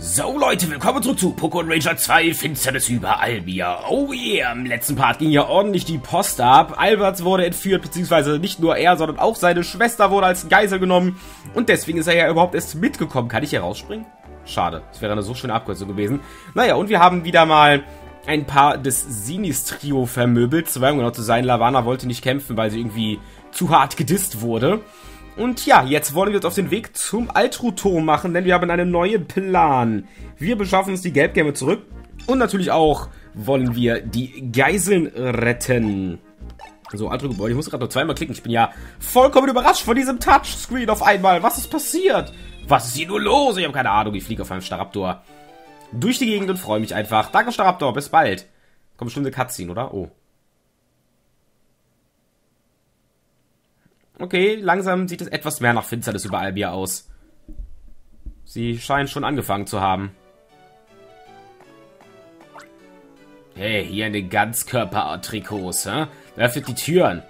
So Leute, willkommen zurück zu Pokémon Ranger 2 Finsternis über Albia. Oh yeah, im letzten Part ging ja ordentlich die Post ab. Albert wurde entführt, beziehungsweise nicht nur er, sondern auch seine Schwester wurde als Geisel genommen. Und deswegen ist er ja überhaupt erst mitgekommen. Kann ich hier rausspringen? Schade, das wäre eine so schöne Abkürzung gewesen. Naja, und wir haben wieder mal ein paar des Sinis-Trio vermöbelt. Um genau zu sein, Lavanna wollte nicht kämpfen, weil sie irgendwie zu hart gedisst wurde. Und ja, jetzt wollen wir uns auf den Weg zum Altruturm machen, denn wir haben einen neuen Plan. Wir beschaffen uns die Gelbgemme zurück und natürlich auch wollen wir die Geiseln retten. So, Altru-Gebäude, ich muss gerade nur zweimal klicken. Ich bin ja vollkommen überrascht von diesem Touchscreen auf einmal. Was ist passiert? Was ist hier nur los? Ich habe keine Ahnung, ich fliege auf einem Staraptor durch die Gegend und freue mich einfach. Danke, Staraptor, bis bald. Kommt bestimmt eine Cutscene, oder? Oh. Okay, langsam sieht es etwas mehr nach Finsternis über Albia aus. Sie scheinen schon angefangen zu haben. Hey, hier in den Ganzkörper-Trikots, hä? Öffnet die Türen.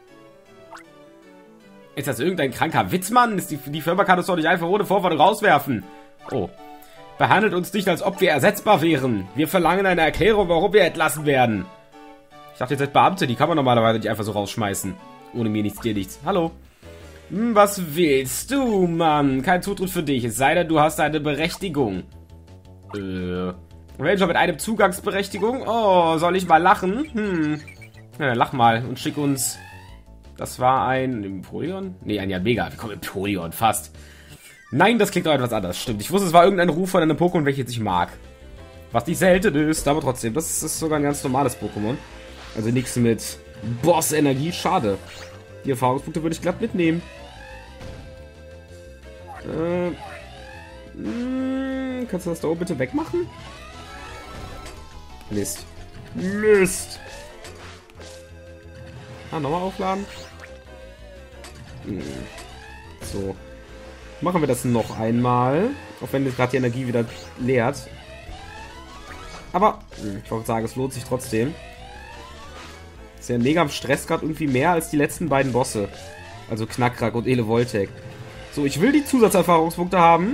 Ist das irgendein kranker Witzmann? Die Firma kann uns doch nicht einfach ohne Vorwand rauswerfen. Oh. Behandelt uns nicht, als ob wir ersetzbar wären. Wir verlangen eine Erklärung, warum wir entlassen werden. Ich dachte, ihr seid Beamte, die kann man normalerweise nicht einfach so rausschmeißen. Ohne mir nichts, dir nichts. Hallo. Was willst du, Mann? Kein Zutritt für dich, es sei denn, du hast eine Berechtigung. Ranger mit einem Zugangsberechtigung? Oh, soll ich mal lachen? Ja, lach mal und schick uns... Das war ein Empoleon? Nee, ein Yanmega. Wir kommen Empoleon, fast. Nein, das klingt doch etwas anders. Stimmt, ich wusste, es war irgendein Ruf von einem Pokémon, welches ich mag. Was nicht selten ist, aber trotzdem. Das ist sogar ein ganz normales Pokémon. Also nichts mit... Boss-Energie, schade. Die Erfahrungspunkte würde ich glatt mitnehmen. Kannst du das da oben bitte wegmachen? Mist. Mist. Nochmal aufladen. So. Machen wir das noch einmal. Auch wenn jetzt gerade die Energie wieder leert. Aber, ich wollte sagen, es lohnt sich trotzdem. Ist ja mega am Stress gerade irgendwie mehr als die letzten beiden Bosse. Also Knackrack und Elevoltec. So, ich will die Zusatzerfahrungspunkte haben.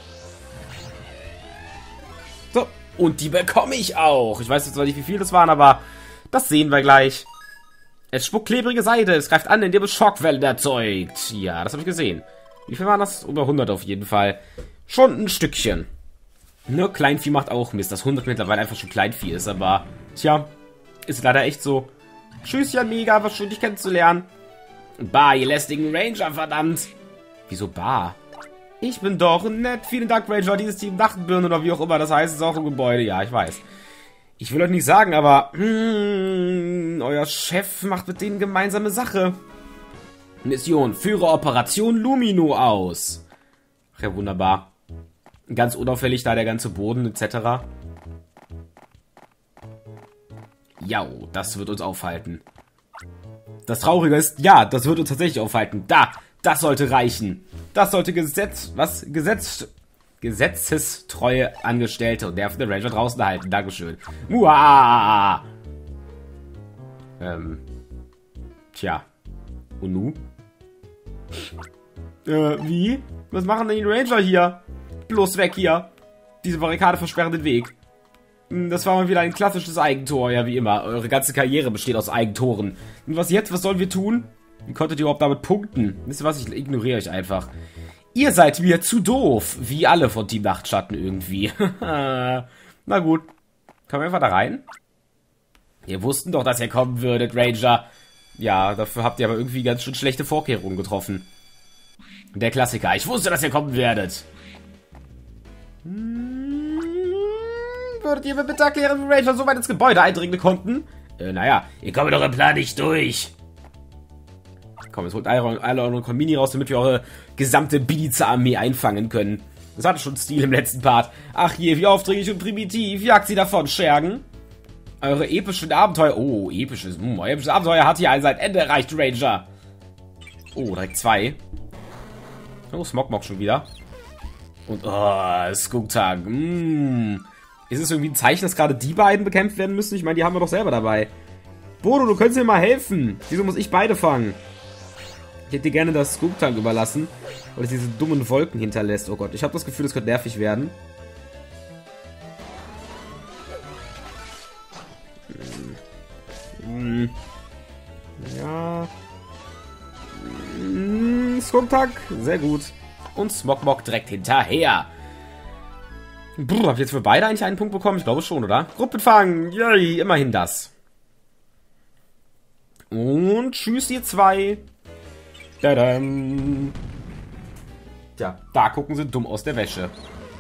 So, und die bekomme ich auch. Ich weiß jetzt zwar nicht, wie viel das waren, aber das sehen wir gleich. Es spuckt klebrige Seide. Es greift an, indem es Schockwellen erzeugt. Ja, das habe ich gesehen. Wie viel waren das? Über 100 auf jeden Fall. Schon ein Stückchen. Nur Kleinvieh macht auch Mist. Das 100 mittlerweile einfach schon Kleinvieh ist, aber... Tja, ist leider echt so. Tschüss, Yanmega, war schön, dich kennenzulernen. Bah, ihr lästigen Ranger, verdammt. Wieso Bah? Ich bin doch nett. Vielen Dank, Ranger. Dieses Team Nachtbirnen oder wie auch immer das heißt, ist auch im Gebäude. Ja, ich weiß. Ich will euch nicht sagen, aber... euer Chef macht mit denen gemeinsame Sache. Mission. Führe Operation Lumino aus. Ach ja, wunderbar. Ganz unauffällig da der ganze Boden etc. Ja, das wird uns aufhalten. Das Traurige ist, ja, das wird uns tatsächlich aufhalten. Das sollte reichen. Das sollte gesetzestreue Angestellte und nervende Ranger draußen halten. Dankeschön. Muah! Tja. Und nu? Wie? Was machen denn die Ranger hier? Bloß weg hier. Diese Barrikade versperren den Weg. Das war mal wieder ein klassisches Eigentor, ja wie immer. Eure ganze Karriere besteht aus Eigentoren. Und was jetzt? Was sollen wir tun? Wie konntet ihr überhaupt damit punkten? Wisst ihr was? Ich ignoriere euch einfach. Ihr seid mir zu doof. Wie alle von Team Nachtschatten irgendwie. Na gut. Kommen wir einfach da rein? Ihr wussten doch, dass ihr kommen würdet, Ranger. Ja, dafür habt ihr aber irgendwie ganz schön schlechte Vorkehrungen getroffen. Der Klassiker. Ich wusste, dass ihr kommen werdet. Würdet ihr mir bitte erklären, wie Ranger so weit ins Gebäude eindringen konnten? Naja, ihr kommt doch im Plan nicht durch. Komm, jetzt holt alle eure Komini raus, damit wir eure gesamte Biliza-Armee einfangen können. Das hatte schon Stil im letzten Part. Ach je, wie aufdringlich und primitiv. Jagt sie davon, Schergen. Eure epischen Abenteuer... Oh, episches. Euer episches Abenteuer hat hier sein Ende erreicht, Ranger. Oh, direkt 2. Oh, Smogmog schon wieder. Und, oh, Skunktag. Ist es irgendwie ein Zeichen, dass gerade die beiden bekämpft werden müssen? Ich meine, die haben wir doch selber dabei. Bodo, du könntest mir mal helfen. Wieso muss ich beide fangen? Ich hätte dir gerne das Skunktag überlassen, weil es diese dummen Wolken hinterlässt. Oh Gott, ich habe das Gefühl, das könnte nervig werden. Ja. Skuntak, sehr gut. Und Smogmog direkt hinterher. Hab ich jetzt für beide eigentlich einen Punkt bekommen? Ich glaube schon, oder? Gruppenfang, yay, immerhin das. Und tschüss, ihr zwei. Tadam. Tja, da gucken sie dumm aus der Wäsche.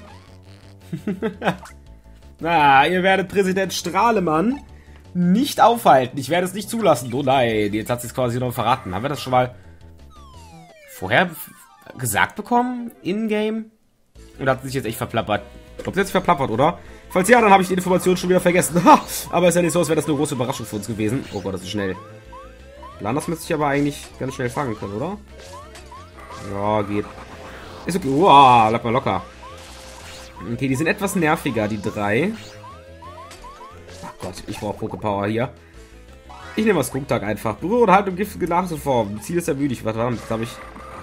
Na, ihr werdet Präsident Strahlemann nicht aufhalten. Ich werde es nicht zulassen. Oh nein, jetzt hat sie es quasi noch verraten. Haben wir das schon mal vorher gesagt bekommen? In-game? Oder hat sie sich jetzt echt verplappert? Ich glaube, sie hat sich verplappert, oder? Falls ja, dann habe ich die Information schon wieder vergessen. Ha! Aber ist ja nicht so, als wäre das eine große Überraschung für uns gewesen. Oh Gott, das ist schnell. Lanas müsste ich aber eigentlich ganz schnell fangen können, oder? Ja, geht. Ist okay. Wow, bleib mal locker. Okay, die sind etwas nerviger, die drei. Ach Gott, ich brauche Pokepower hier. Ich nehme mal Skuntak einfach. Berühre und Haltung giftige Nachrichtenform. Ziel ist ermüdigt. Was war das? Habe ich.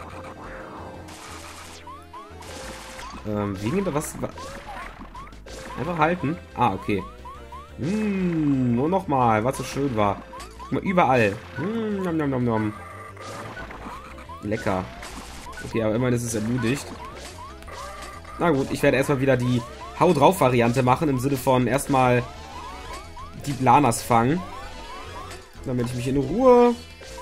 Wegen was? Einfach halten. Ah, okay. Nur nochmal, was so schön war. Guck mal, überall. Nom, nom, nom, nom. Lecker. Okay, aber immerhin ist es ermutigt. Na gut, ich werde erstmal wieder die Hau drauf Variante machen, im Sinne von erstmal die Blanas fangen. Damit ich mich in Ruhe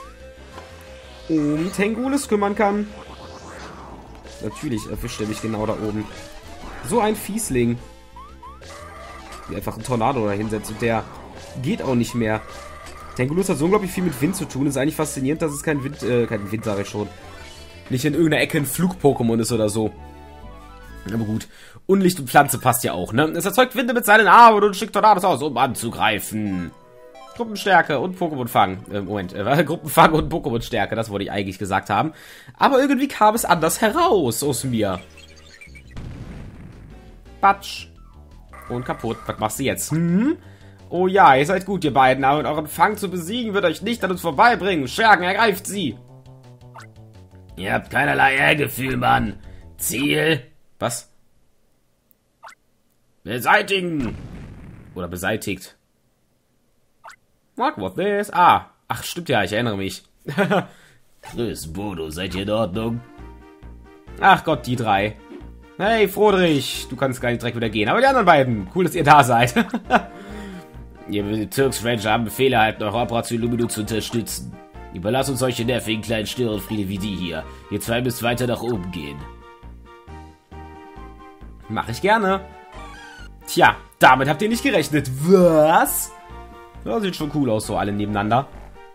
um Tengules kümmern kann. Natürlich erwischt er mich genau da oben. So ein Fiesling. Wie einfach ein Tornado da hinsetzt und der geht auch nicht mehr. Tangulus hat so unglaublich viel mit Wind zu tun. Ist eigentlich faszinierend, dass es kein Wind, sage ich schon. Nicht in irgendeiner Ecke ein Flug-Pokémon ist oder so. Aber gut. Unlicht und Pflanze passt ja auch, ne? Es erzeugt Winde mit seinen Armen und schickt Tornados aus, um anzugreifen. Gruppenstärke und Pokémon-Fang. Moment, Gruppenfang und Pokémon-Stärke, das wollte ich eigentlich gesagt haben. Aber irgendwie kam es anders heraus aus mir. Batsch. Und kaputt. Was machst du jetzt? Oh ja, ihr seid gut, ihr beiden, aber euren Fang zu besiegen wird euch nicht an uns vorbeibringen. Schergen, ergreift sie. Ihr habt keinerlei Ehrgefühl, Mann. Ziel. Was? Beseitigen. Oder beseitigt. What was this? Ah. Ach, stimmt ja, ich erinnere mich. Grüß, Bodo, seid ihr in Ordnung? Ach Gott, die drei. Hey, Frodrich, du kannst gar nicht direkt wieder gehen. Aber die anderen beiden, cool, dass ihr da seid. Ihr Bezirksranger haben Befehle erhalten, eure Operation Lumino zu unterstützen. Überlasst uns solche nervigen kleinen Störenfriede wie die hier. Ihr zwei müsst weiter nach oben gehen. Mach ich gerne. Tja, damit habt ihr nicht gerechnet. Was? Ja, sieht schon cool aus, so alle nebeneinander.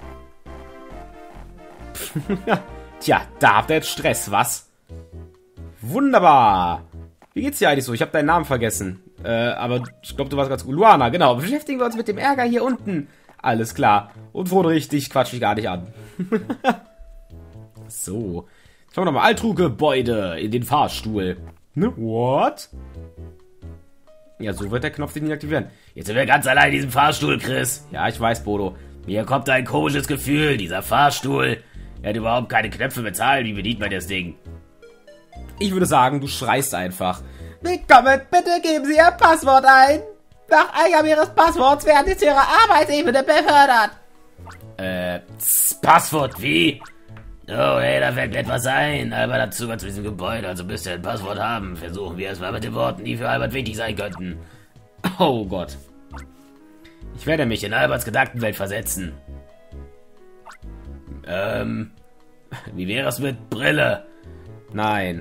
Tja, da habt ihr jetzt Stress, was? Wunderbar. Wie geht's dir eigentlich so? Ich habe deinen Namen vergessen. Aber ich glaube, du warst ganz gut. Luana, genau. Beschäftigen wir uns mit dem Ärger hier unten. Alles klar. Und Frodrich, dich quatsch ich gar nicht an. So. Schauen wir nochmal. Altru-Gebäude in den Fahrstuhl. Ne? What? Ja, so wird der Knopf sich nicht aktivieren. Jetzt sind wir ganz allein in diesem Fahrstuhl, Chris. Ja, ich weiß, Bodo. Mir kommt ein komisches Gefühl. Dieser Fahrstuhl. Er hat überhaupt keine Knöpfe bezahlt. Wie bedient man das Ding? Ich würde sagen, du schreist einfach. Willkommen, bitte geben Sie Ihr Passwort ein. Nach Eingabe Ihres Passworts werden Sie zu Ihrer Arbeitsebene befördert. Passwort wie? Oh, hey, da fällt mir etwas ein. Albert hat Zugang zu diesem Gebäude, also müsst ihr ein Passwort haben. Versuchen wir es mal mit den Worten, die für Albert wichtig sein könnten. Oh Gott. Ich werde mich in Alberts Gedankenwelt versetzen. Wie wäre es mit Brille? Nein.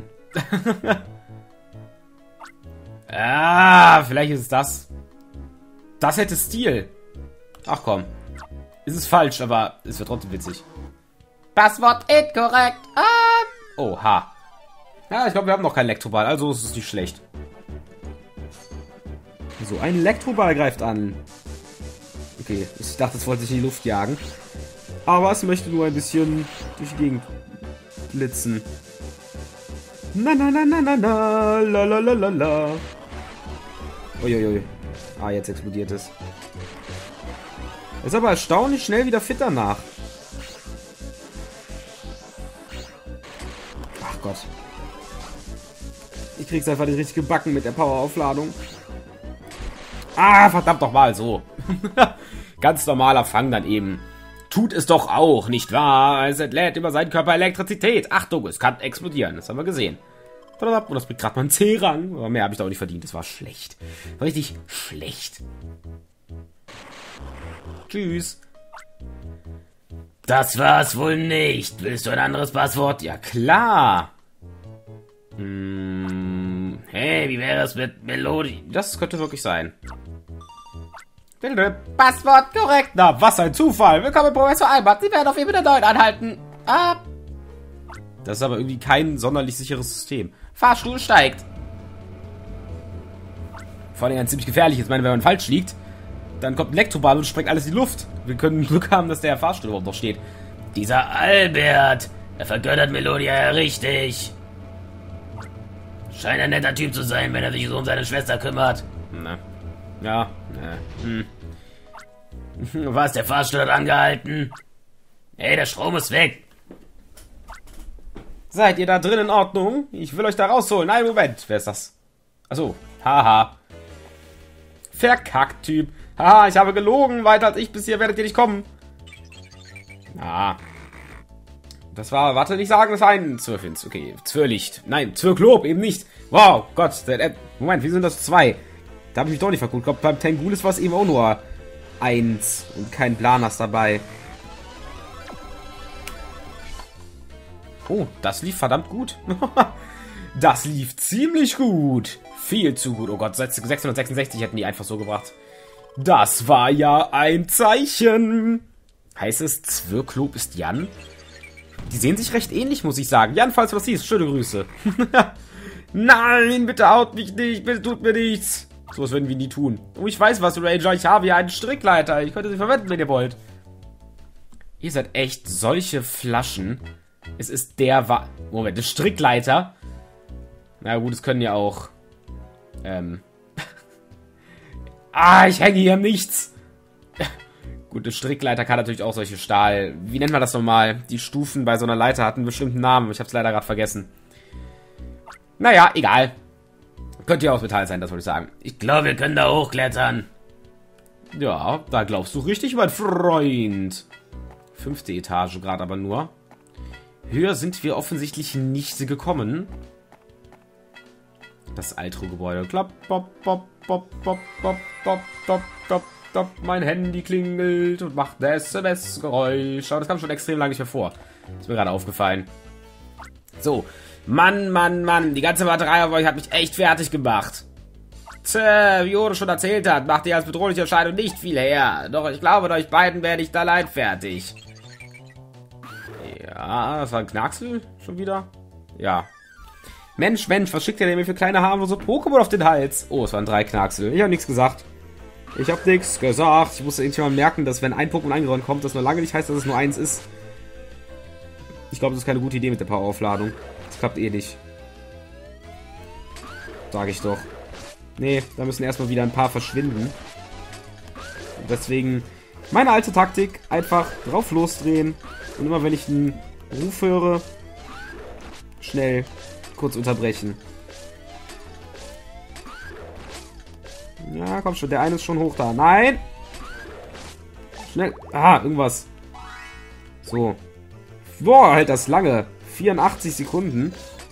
Ah, vielleicht ist es das. Das hätte Stil. Ach komm. Ist es falsch, aber es wird trotzdem witzig. Passwort inkorrekt. Oha. Ja, ich glaube, wir haben noch keinen Elektroball, also ist es nicht schlecht. So, ein Elektroball greift an. Okay, ich dachte, es wollte sich in die Luft jagen. Aber es möchte nur ein bisschen durch die Gegend blitzen. Na na na na na na la la la la la. Uiuiui. Ah, jetzt explodiert es. Ist aber erstaunlich schnell wieder fit danach. Ach Gott. Ich krieg's einfach nicht richtig gebacken mit der Poweraufladung. Ah, verdammt doch mal, so. Ganz normaler Fang dann eben. Tut es doch auch, nicht wahr? Es entlädt über seinen Körper Elektrizität. Achtung, es kann explodieren. Das haben wir gesehen. Und das bringt gerade mal einen C-Rang. Aber mehr habe ich da auch nicht verdient. Das war schlecht. War richtig schlecht. Tschüss. Das war's wohl nicht. Willst du ein anderes Passwort? Ja, klar. Hey, wie wäre es mit Melodie? Das könnte wirklich sein. Passwort korrekt. Na, was ein Zufall. Willkommen, Professor Albert. Sie werden auf jeden Fall wieder 9 anhalten. Ah. Das ist aber irgendwie kein sonderlich sicheres System. Fahrstuhl steigt. Vor allem ein ziemlich gefährliches. Ich meine, wenn man falsch liegt, dann kommt ein Elektroball und sprengt alles in die Luft. Wir können Glück haben, dass der Fahrstuhl überhaupt noch steht. Dieser Albert, er vergöttert Melodia ja richtig. Scheint ein netter Typ zu sein, wenn er sich so um seine Schwester kümmert. Na. Ja. Was, der Fahrstuhl hat angehalten? Hey, der Strom ist weg. Seid ihr da drin in Ordnung? Ich will euch da rausholen. Nein, Moment. Wer ist das? Achso. Haha. Verkackt, Typ. Haha, ich habe gelogen. Weiter als ich bis hier werdet ihr nicht kommen. Ah. Das war, warte, nicht sagen, das war ein Zwirrfinz. Okay, Zwirrlicht. Nein, Zwirrklob, eben nicht. Wow, Gott. Moment, wie sind das 2? Da habe ich mich doch nicht verguckt. Ich glaube, beim Tengulis war es eben auch nur 1 und kein Planas dabei. Oh, das lief verdammt gut. Das lief ziemlich gut. Viel zu gut. Oh Gott, 666 hätten die einfach so gebracht. Das war ja ein Zeichen. Heißt es, Zwirrklob ist Jan? Die sehen sich recht ähnlich, muss ich sagen. Jan, falls du was siehst, schöne Grüße. Nein, bitte haut mich nicht. Bitte tut mir nichts. So was werden wir nie tun. Oh, ich weiß was, Ranger. Ich habe hier einen Strickleiter. Ich könnte sie verwenden, wenn ihr wollt. Ihr seid echt solche Flaschen. Es ist der Moment, der Strickleiter. Na gut, es können ja auch... ich hänge hier am Nichts. Gut, der Strickleiter kann natürlich auch solche Stahl... Wie nennt man das nochmal? Die Stufen bei so einer Leiter hatten einen bestimmten Namen. Ich habe es leider gerade vergessen. Naja, egal. Könnte ja aus Metall sein, das wollte ich sagen. Ich glaube, wir können da hochklettern. Ja, da glaubst du richtig, mein Freund. 5. Etage gerade aber nur. Höher sind wir offensichtlich nicht gekommen. Das Altro-Gebäude. Klapp, bop, bop, bop, bop, bop, bop, bop, bop, bop. Mein Handy klingelt und macht ein SMS-Geräusch. Aber das kam schon extrem lange nicht mehr vor. Ist mir gerade aufgefallen. So. Mann, Mann, Mann. Die ganze Batterie auf euch hat mich echt fertig gemacht. Tja, wie Odo schon erzählt hat, macht ihr als bedrohliche Erscheinung nicht viel her. Doch ich glaube, mit euch beiden werde ich da allein fertig. Ja, das war ein Knacksel schon wieder. Ja. Mensch, was schickt ihr denn mir für kleine harmlose Pokémon auf den Hals? Oh, es waren 3 Knacksel. Ich habe nichts gesagt. Ich musste irgendwann merken, dass wenn ein Pokémon eingeräumt kommt, das noch lange nicht heißt, dass es nur 1 ist. Ich glaube, das ist keine gute Idee mit der Poweraufladung. Das klappt eh nicht. Sag ich doch. Nee, da müssen erstmal wieder ein paar verschwinden. Und deswegen meine alte Taktik, einfach drauf losdrehen. Und immer wenn ich einen Ruf höre, schnell kurz unterbrechen. Ja, komm schon, der eine ist schon hoch da. Nein! Schnell. Ah, irgendwas. So. Boah, halt das lange. 84 Sekunden.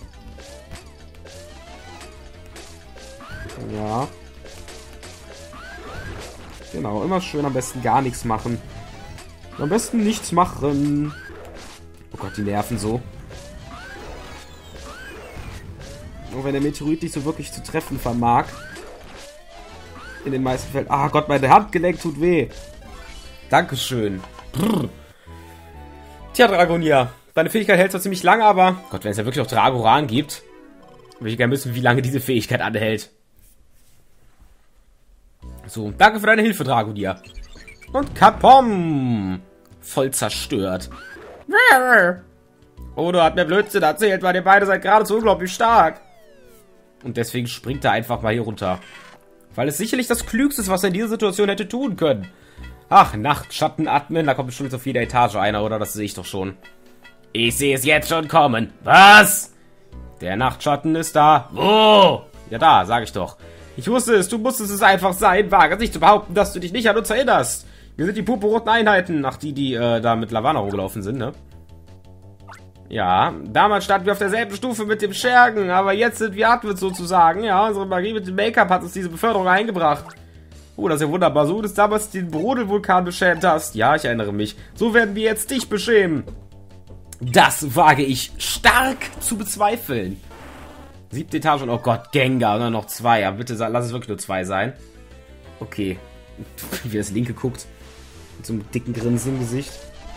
Ja. Genau, immer schön am besten gar nichts machen. Am besten nichts machen. Oh Gott, die nerven so. Auch wenn der Meteorit nicht so wirklich zu treffen vermag. In den meisten Fällen. Ah Gott, meine Handgelenk tut weh. Dankeschön. Brrr. Tja, Dragonia. Deine Fähigkeit hält zwar ziemlich lange, aber... Gott, wenn es ja wirklich noch Dragoran gibt, würde ich gerne wissen, wie lange diese Fähigkeit anhält. So, danke für deine Hilfe, Dragonia. Und Kapom! Voll zerstört. Odo hat mir Blödsinn erzählt, weil ihr beide seid geradezu unglaublich stark. Und deswegen springt er einfach mal hier runter. Weil es sicherlich das Klügste ist, was er in dieser Situation hätte tun können. Ach, Nachtschatten-Admin, da kommt bestimmt auf jeder Etage einer, oder? Das sehe ich doch schon. Ich sehe es jetzt schon kommen. Was? Der Nachtschatten ist da. Wo? Ja, da, sag ich doch. Ich wusste es, du musstest es einfach sein. Wage es nicht zu behaupten, dass du dich nicht an uns erinnerst. Wir sind die purpurroten Einheiten. Ach, die da mit Lavana rumgelaufen sind, ne? Ja, damals standen wir auf derselben Stufe mit dem Schergen, aber jetzt sind wir Artwitz sozusagen. Ja, unsere Magie mit dem Make-up hat uns diese Beförderung eingebracht. Oh, das ist ja wunderbar. So, dass du damals den Brodelvulkan beschämt hast. Ja, ich erinnere mich. So werden wir jetzt dich beschämen. Das wage ich stark zu bezweifeln. 7. Etage und oh Gott, Gengar. Und dann noch 2. Ja, bitte lass es wirklich nur 2 sein. Okay. Wie das Linke guckt. Mit so einem dicken Grinsen im Gesicht.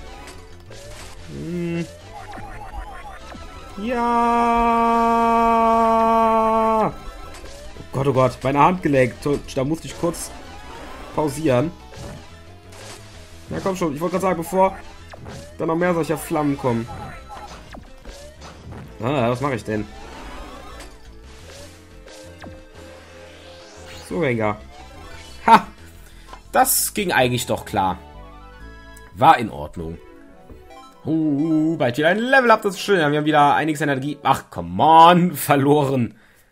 Ja. Oh Gott, meine Hand geleckt. Da musste ich kurz pausieren. Na komm schon, ich wollte gerade sagen, bevor da noch mehr solcher Flammen kommen. Ah, was mache ich denn? So, Gengar. Ha! Das ging eigentlich doch klar. War in Ordnung. Bald wieder ein Level Up, das ist schön. Wir haben wieder einiges Energie. Ach, come on, verloren.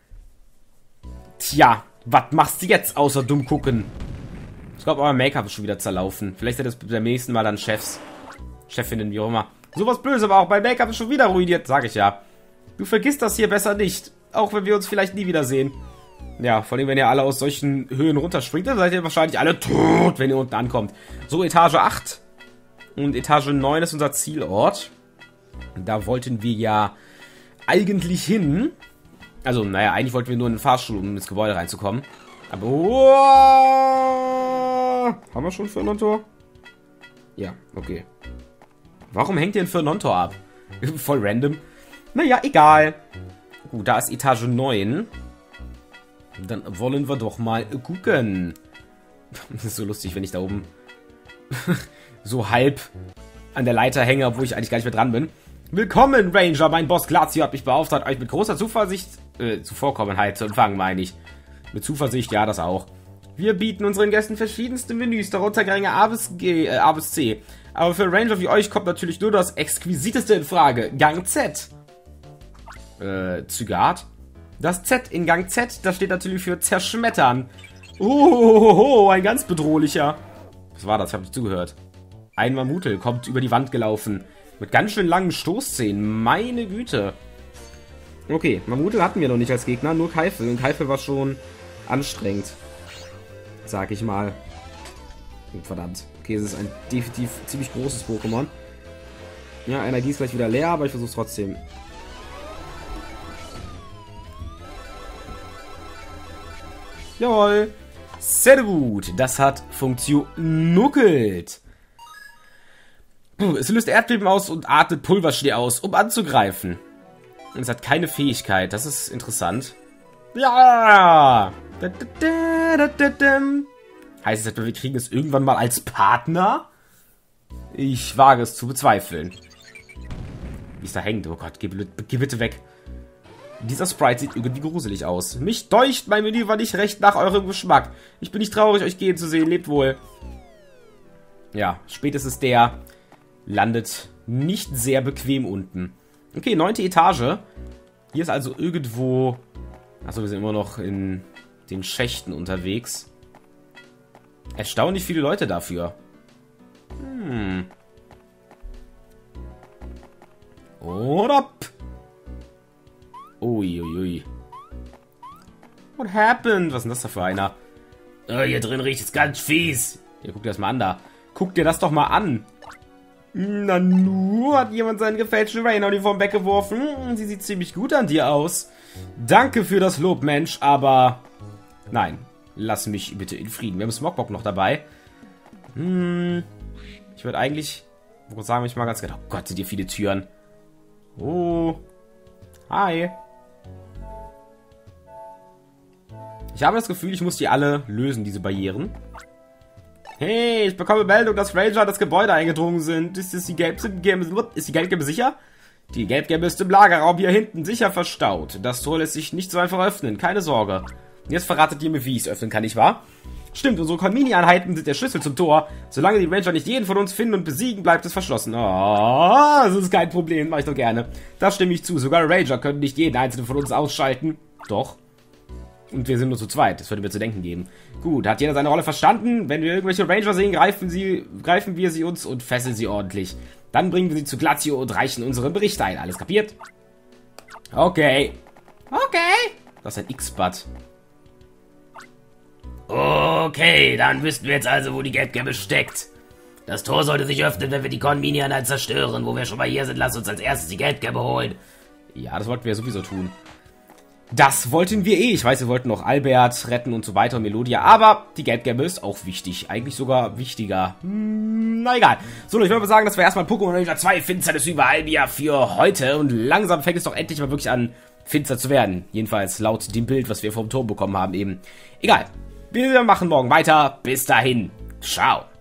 Tja, was machst du jetzt außer dumm gucken? Ich glaube, euer Make-up ist schon wieder zerlaufen. Vielleicht seid ihr beim nächsten Mal dann Chefinnen, wie auch immer. Sowas Blödes, aber auch mein Make-up ist schon wieder ruiniert, sag ich ja. Du vergisst das hier besser nicht. Auch wenn wir uns vielleicht nie wiedersehen. Ja, vor allem, wenn ihr alle aus solchen Höhen runterspringt, dann seid ihr wahrscheinlich alle tot, wenn ihr unten ankommt. So, Etage 8. Und Etage 9 ist unser Zielort. Da wollten wir ja eigentlich hin. Also, naja, eigentlich wollten wir nur in den Fahrstuhl, um ins Gebäude reinzukommen. Aber... Oh, haben wir schon Fernontor? Ja, okay. Warum hängt ihr ein Fernontor ab? Voll random. Naja, egal. Gut, da ist Etage 9. Dann wollen wir doch mal gucken. Das ist so lustig, wenn ich da oben so halb an der Leiter hänge, obwohl ich eigentlich gar nicht mehr dran bin. Willkommen, Ranger. Mein Boss Glacio hat mich beauftragt, euch mit großer Zuvorkommenheit zu empfangen, meine ich. Mit Zuversicht, ja, das auch. Wir bieten unseren Gästen verschiedenste Menüs, darunter Gänge A bis C. Aber für Ranger wie euch kommt natürlich nur das Exquisiteste in Frage. Gang Z. Zygat. Das Z in Gang Z, das steht natürlich für zerschmettern. Ein ganz bedrohlicher. Was war das? Ich habe nicht zugehört. Ein Mammutel kommt über die Wand gelaufen. Mit ganz schön langen Stoßzähnen. Meine Güte. Okay, Mammutel hatten wir noch nicht als Gegner, nur Keifel. Und Keifel war schon anstrengend. Sag ich mal. Oh, verdammt. Okay, es ist ein definitiv ziemlich großes Pokémon. Ja, Energie ist gleich wieder leer, aber ich versuche es trotzdem. Jawohl. Sehr gut. Das hat funktioniert. Es löst Erdbeben aus und atmet Pulverschnee aus, um anzugreifen. Und es hat keine Fähigkeit. Das ist interessant. Ja! Heißt es etwa, wir kriegen es irgendwann mal als Partner? Ich wage es zu bezweifeln. Wie es da hängt. Oh Gott, geh bitte weg. Dieser Sprite sieht irgendwie gruselig aus. Mich deucht, mein Menü war nicht recht nach eurem Geschmack. Ich bin nicht traurig, euch gehen zu sehen. Lebt wohl. Ja, spätestens der landet nicht sehr bequem unten. Okay, 9. Etage. Hier ist also irgendwo... Achso, wir sind immer noch in den Schächten unterwegs. Erstaunlich viele Leute dafür. Oder? Uiuiui. What happened? Was ist denn das da für einer? Oh, hier drin riecht es ganz fies. Ja, guck dir das mal an da. Guck dir das doch mal an. Nanu, hat jemand seine gefälschte Rainer-Uniform weggeworfen? Sie sieht ziemlich gut an dir aus. Danke für das Lob, Mensch, aber... Nein, lass mich bitte in Frieden. Wir haben Smogbock noch dabei. Ich würde eigentlich... Wo sagen wir mal ganz genau... Oh Gott, sind hier viele Türen. Oh. Hi. Ich habe das Gefühl, ich muss die alle lösen, diese Barrieren. Hey, ich bekomme Meldung, dass Ranger in das Gebäude eingedrungen sind. Ist die Geldgäbe sicher? Die Geldgäbe ist im Lagerraum hier hinten sicher verstaut. Das Tor lässt sich nicht so einfach öffnen, keine Sorge. Und jetzt verratet ihr mir, wie ich es öffnen kann, nicht wahr? Stimmt, unsere Konmini-Einheiten sind der Schlüssel zum Tor. Solange die Ranger nicht jeden von uns finden und besiegen, bleibt es verschlossen. Oh, das ist kein Problem, mache ich doch gerne. Das stimme ich zu. Sogar Ranger können nicht jeden einzelnen von uns ausschalten. Doch. Und wir sind nur zu zweit. Das würde mir zu denken geben. Gut, hat jeder seine Rolle verstanden? Wenn wir irgendwelche Ranger sehen, greifen wir sie uns und fesseln sie ordentlich. Dann bringen wir sie zu Glacio und reichen unseren Bericht ein. Alles kapiert? Okay. Okay. Das ist ein X-Bud. Okay, dann wüssten wir jetzt also, wo die Geldgäbe steckt. Das Tor sollte sich öffnen, wenn wir die Convenience zerstören. Wo wir schon mal hier sind, lass uns als erstes die Geldgäbe holen. Ja, das wollten wir sowieso tun. Das wollten wir eh. Ich weiß, wir wollten noch Albert retten und so weiter und Melodia. Aber die Geldgäbe ist auch wichtig. Eigentlich sogar wichtiger. Na egal. So, ich würde sagen, das war erstmal Pokémon Ranger 2 Finsternis über Albia für heute. Und langsam fängt es doch endlich mal wirklich an, finster zu werden. Jedenfalls laut dem Bild, was wir vom Turm bekommen haben eben. Egal. Wir machen morgen weiter. Bis dahin. Ciao.